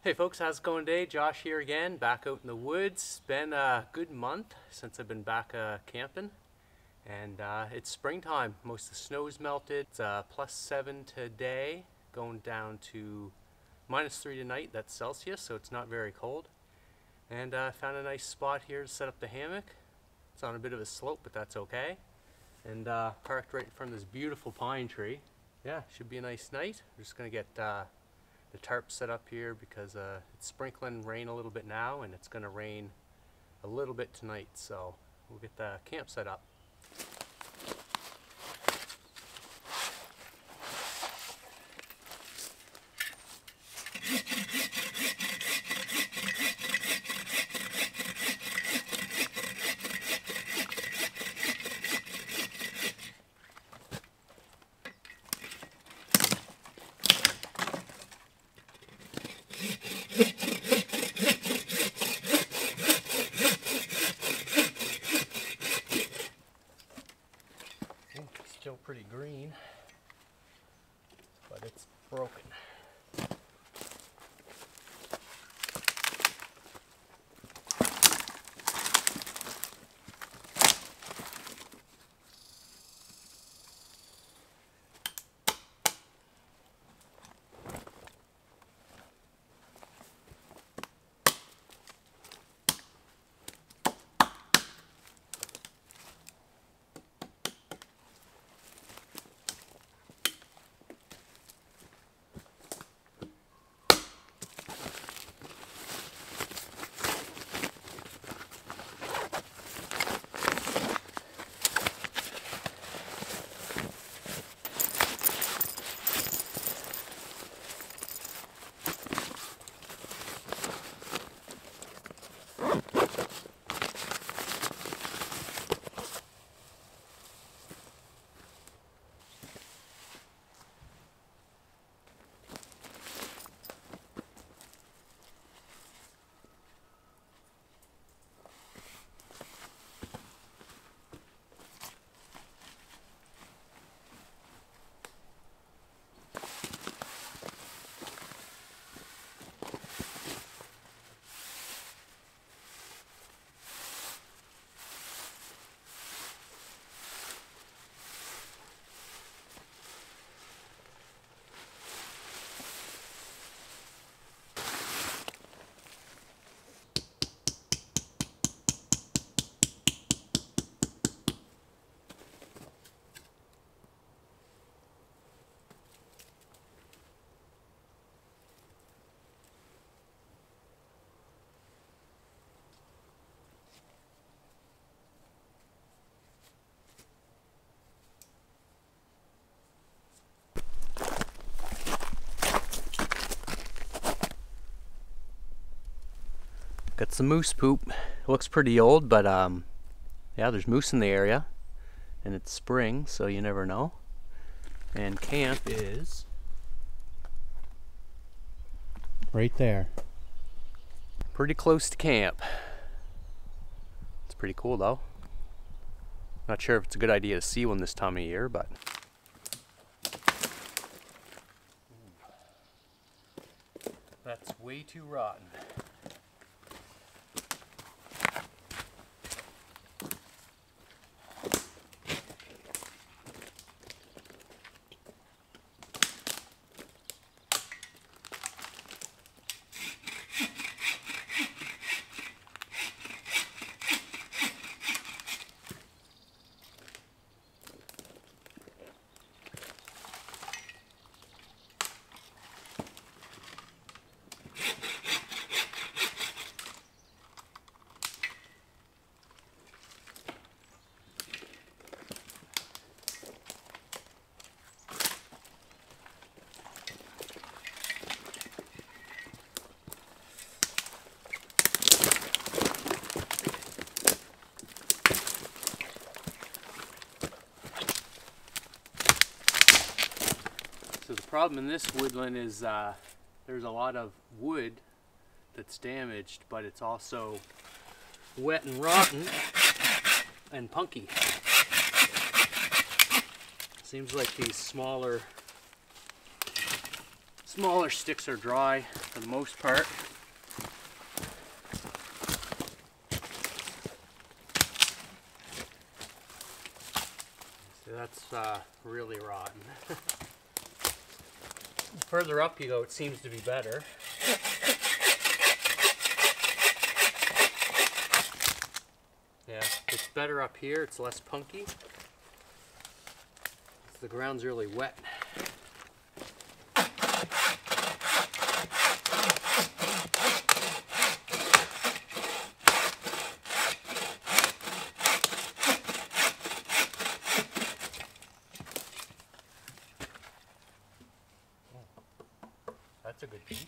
Hey folks, how's it going today? Josh here again, back out in the woods. It's been a good month since I've been back camping, and it's springtime. Most of the snow's melted. It's +7 today, going down to -3 tonight. That's Celsius, so it's not very cold. And I found a nice spot here to set up the hammock. It's on a bit of a slope, but that's okay. And parked right in front of this beautiful pine tree. Yeah, should be a nice night. We're just gonna get the tarp set up here because it's sprinkling rain a little bit now, and it's going to rain a little bit tonight, so we'll get the camp set up. Still pretty green, but it's broken. Got some moose poop. It looks pretty old, but yeah, there's moose in the area, and it's spring, so you never know. And camp is right there. Pretty close to camp. It's pretty cool though. Not sure if it's a good idea to see one this time of year, but that's way too rotten. So the problem in this woodland is there's a lot of wood that's damaged, but it's also wet and rotten and punky. Seems like these smaller Smaller sticks are dry for the most part. So that's really rotten. Further up you go, it seems to be better. Yeah, it's better up here, it's less punky. The ground's really wet. That's a good piece.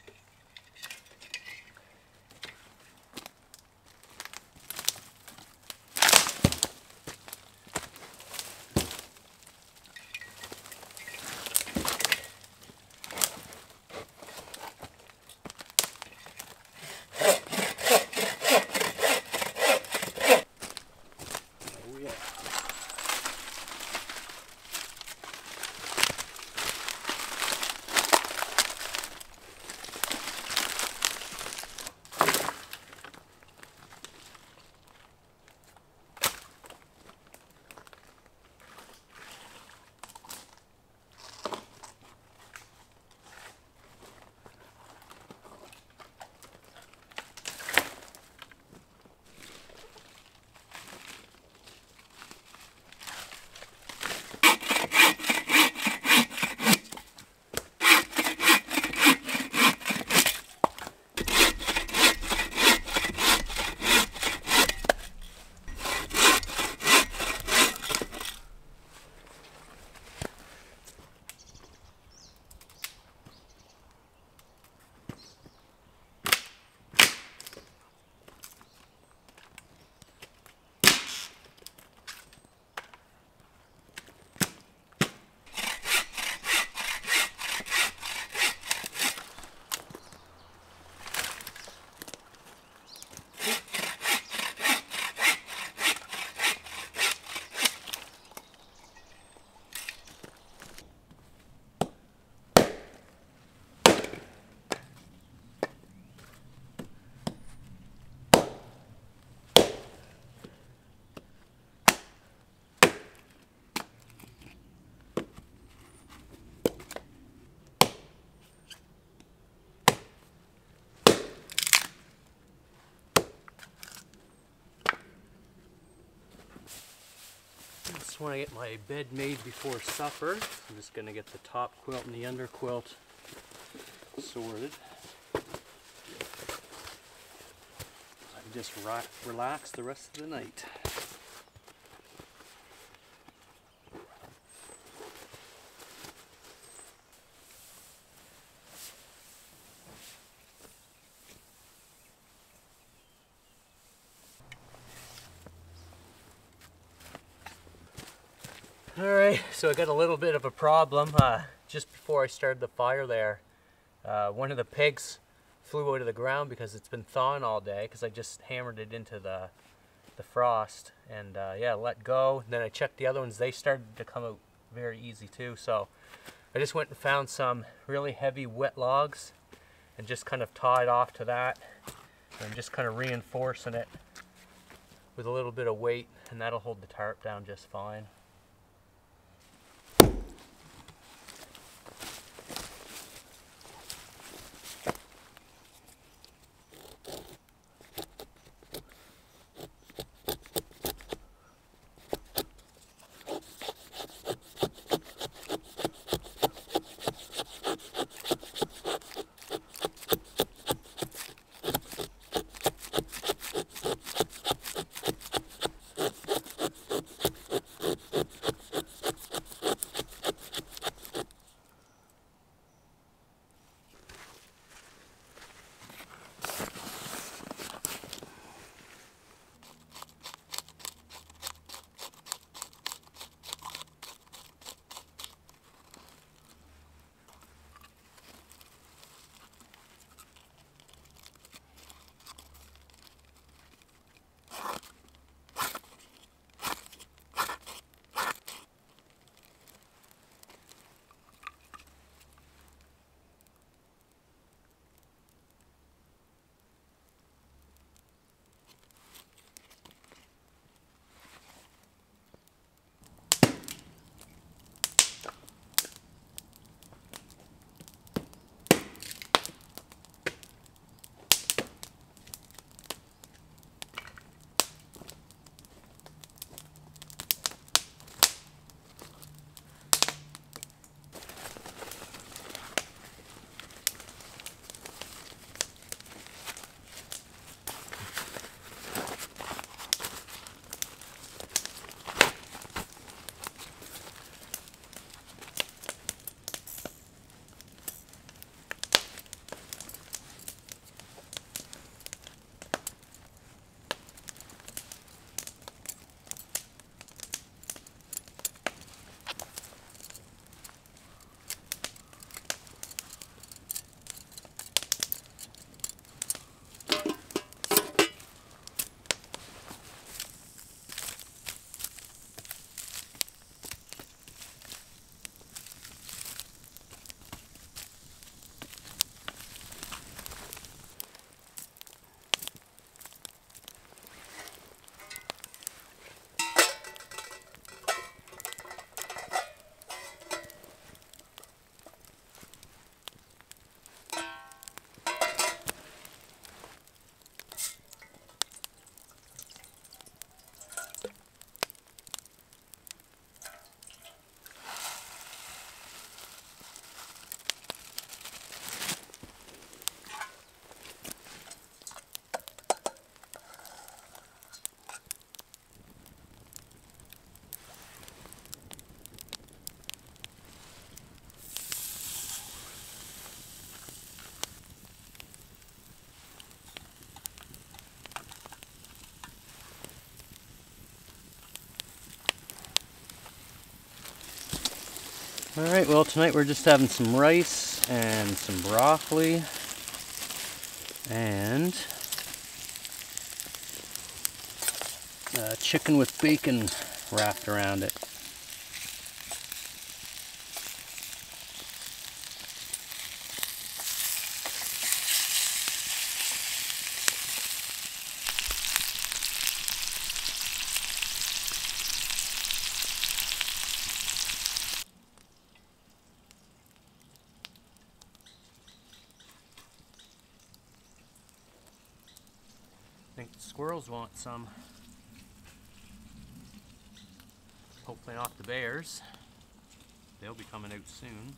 Just want to get my bed made before supper. I'm just going to get the top quilt and the under quilt sorted. And just relax the rest of the night. Alright, so I got a little bit of a problem. Just before I started the fire there, one of the pigs flew out of the ground because it's been thawing all day, because I just hammered it into the frost, and yeah, let go. And then I checked the other ones, they started to come out very easy too. So I just went and found some really heavy wet logs and just kind of tied off to that, and just kind of reinforcing it with a little bit of weight, and that'll hold the tarp down just fine. Alright, well tonight we're just having some rice and some broccoli and chicken with bacon wrapped around it. I think the squirrels want some. Hopefully not the bears. They'll be coming out soon.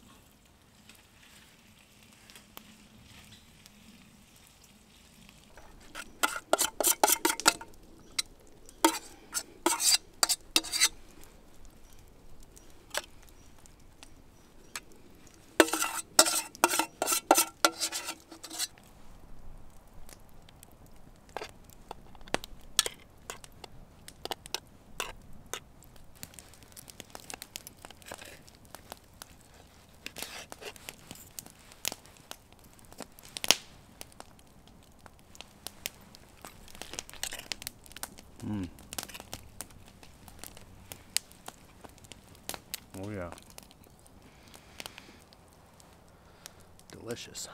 Oh yeah. Delicious.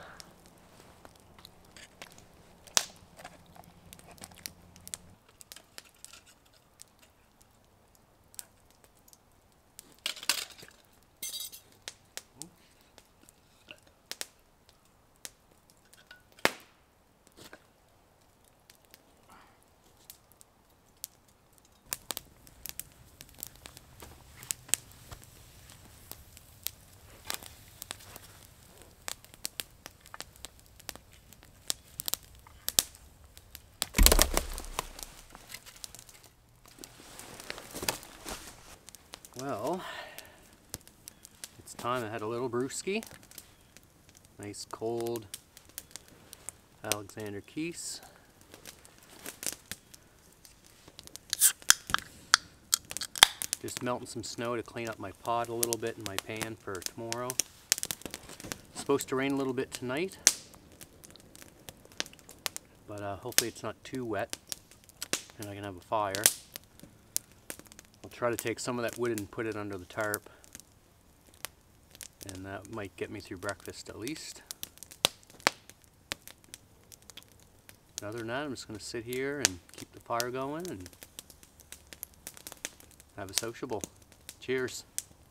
Well, it's time I had a little brewski. Nice cold Alexander Keys. Just melting some snow to clean up my pot a little bit in my pan for tomorrow. It's supposed to rain a little bit tonight, but hopefully it's not too wet and I can have a fire. I'll try to take some of that wood and put it under the tarp, and that might get me through breakfast at least. Other than that, I'm just going to sit here and keep the fire going and have a sociable. Cheers.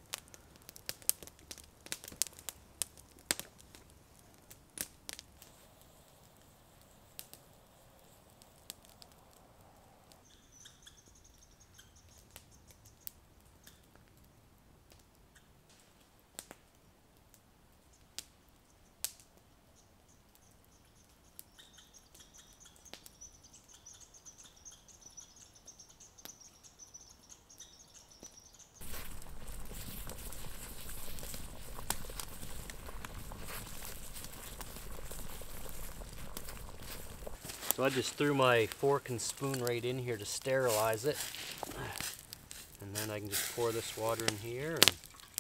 So I just threw my fork and spoon right in here to sterilize it. And then I can just pour this water in here and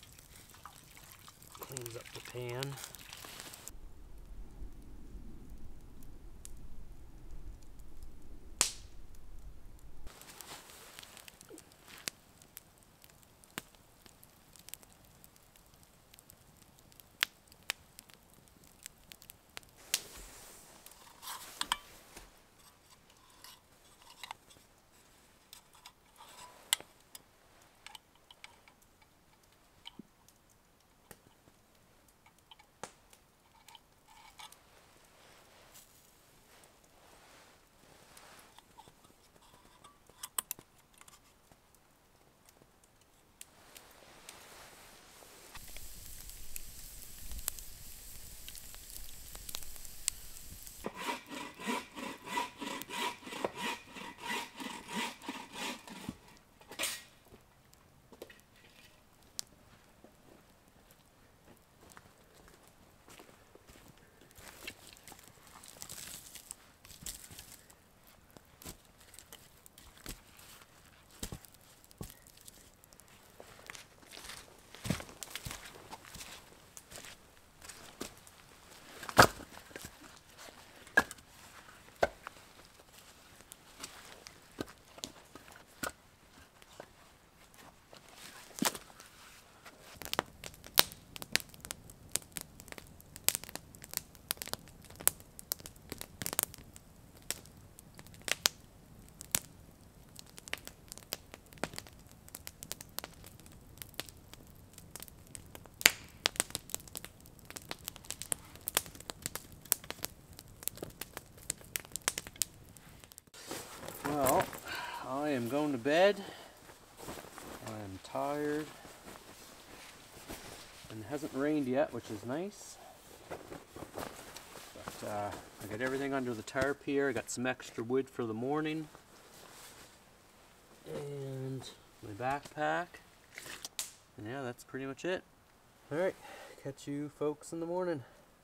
cleans up the pan. going to bed. I'm tired. And it hasn't rained yet, which is nice. But I got everything under the tarp here. I got some extra wood for the morning. And my backpack. And yeah, that's pretty much it. Alright, catch you folks in the morning.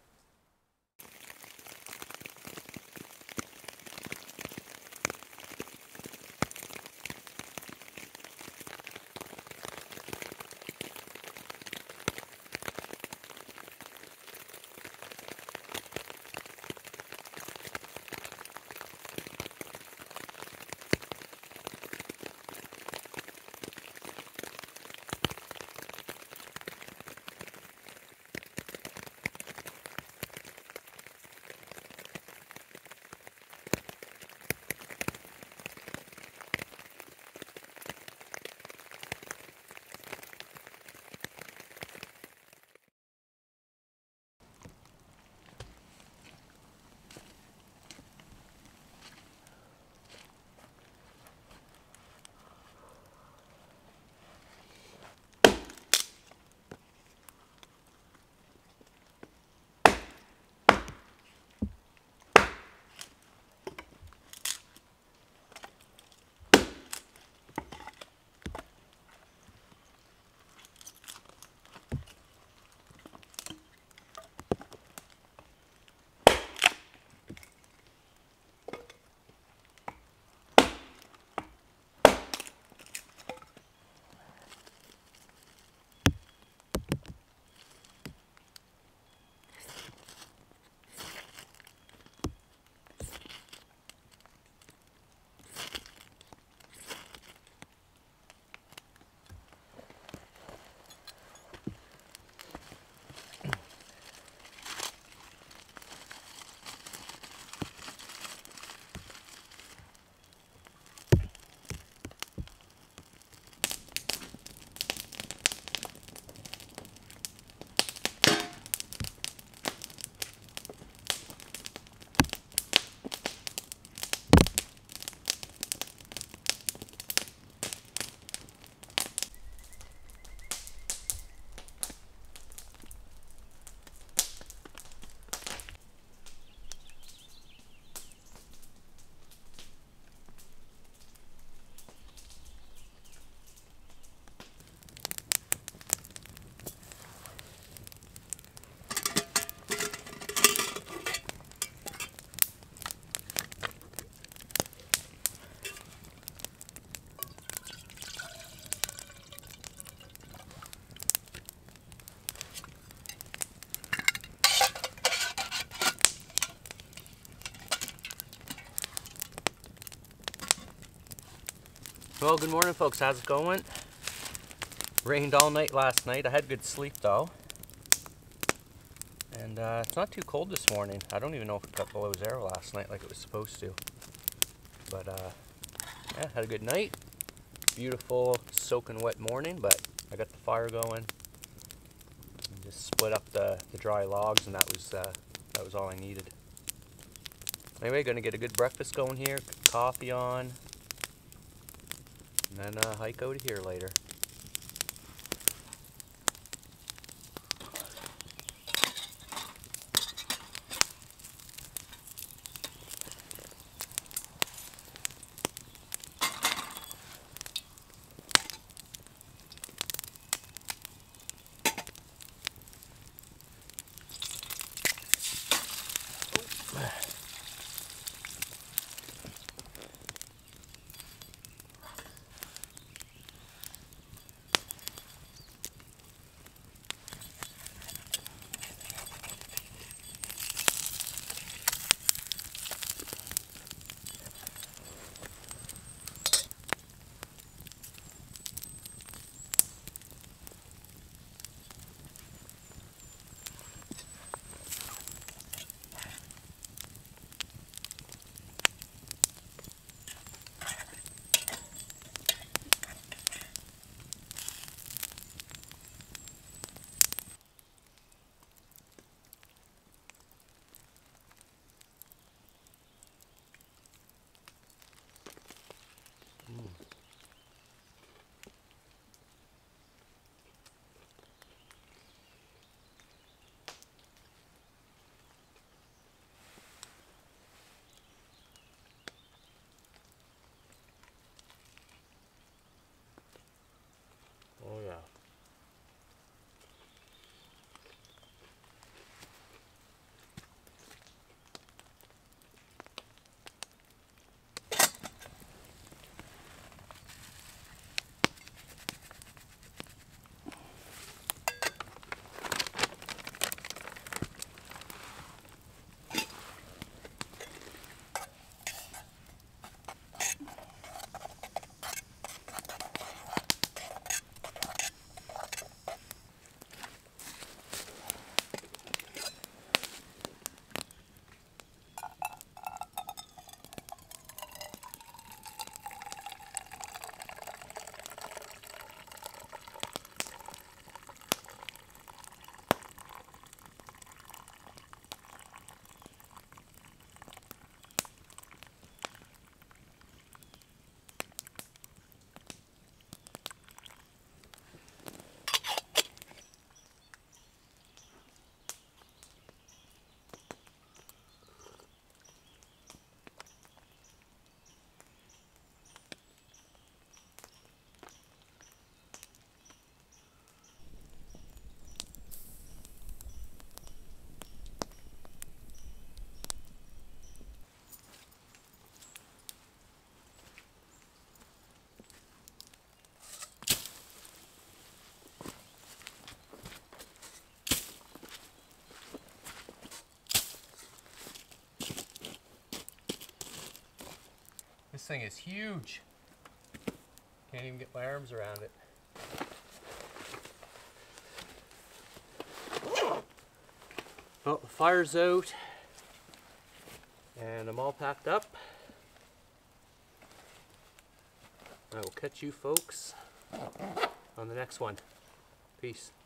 Well, good morning folks, how's it going? Rained all night last night. I had good sleep though. And it's not too cold this morning. I don't even know if it got below zero last night like it was supposed to. But yeah, had a good night. Beautiful soaking wet morning, but I got the fire going. And just split up the dry logs, and that was all I needed. Anyway, gonna get a good breakfast going here, coffee on, and then hike out of here later. thing is huge. Can't even get my arms around it. Well, the fire's out and I'm all packed up. I will catch you folks on the next one. Peace.